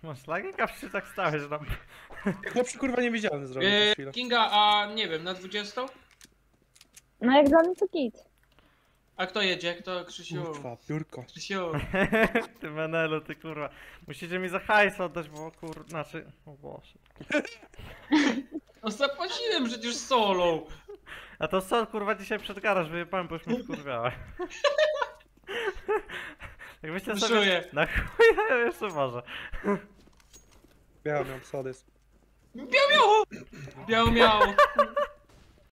Masz lagi? Kapszy tak stałeś tam. Chłopcy kurwa niewidzialny zrobił przez chwilę. Kinga, a nie wiem, na 20? No jak dla mnie to git. A kto jedzie? Kto? Krzysiu? Kurwa, piórko. Krzysiu. Ty Menelu, ty kurwa. Musicie mi za hajs oddać, bo znaczy... O Boże. No zapłaciłem przecież solo. A to co kurwa dzisiaj przed garaż wyjebałem, bo już mnie wkurwiała. Jakbyście sobie... Puszuję. Na chuja jeszcze może. Miałem sodys. Biał miało! Biał miało.